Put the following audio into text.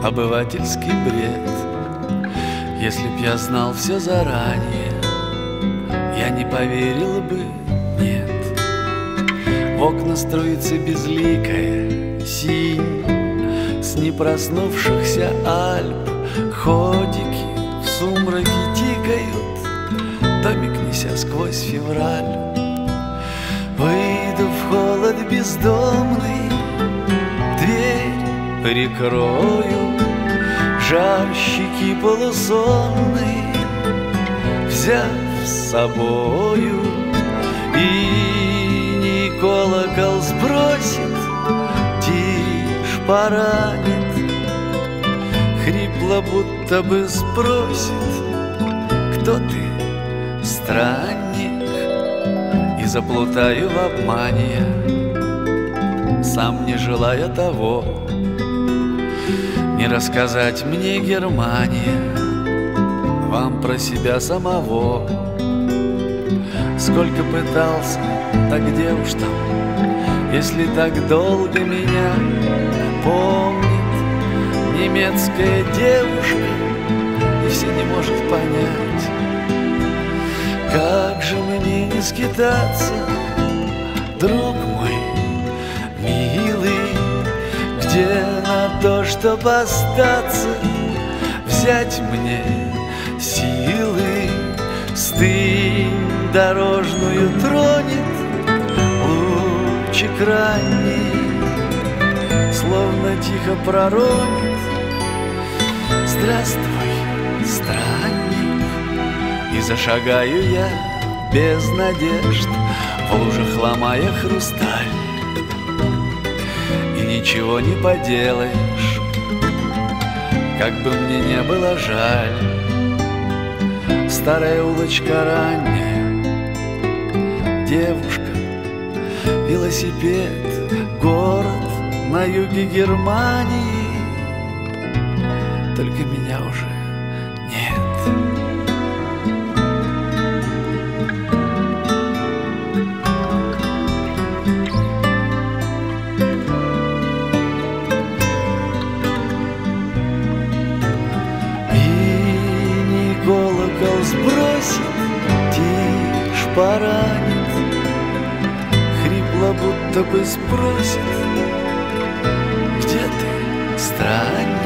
обывательский бред. Если б я знал все заранее, я не поверил бы, нет. В окна струится безликая синь с непроснувшихся Альп. Ходики в сумраке тикают, домик неся сквозь февраль. Выйду в холод бездомный, дверь прикрою, жар щеки полусонный взяв с собою. И не колокол сбросит, тишь поранит, хрипло будто бы спросит: кто ты, странник? И заплутаю в обмане я, сам не желая того. Не рассказать мне, Германия, вам про себя самого. Сколько пытался, так где уж там, если так долго меня помнит немецкая девушка и все не может понять, как же мне не скитаться, друг мой милый, где на то, чтоб остаться, взять мне силы. Стынь дорожную тронет лучик ранний, словно тихо проронит: здравствуй, странник. И зашагаю я без надежд, в лужах ломая хрусталь. И ничего не поделаешь, как бы мне не было жаль. Старая улочка ранняя, девушка, велосипед, город на юге Германии. Только меня уже нет. Колокол сбросит, тишь поранит, хрипло будто бы спросит: где ты, странник?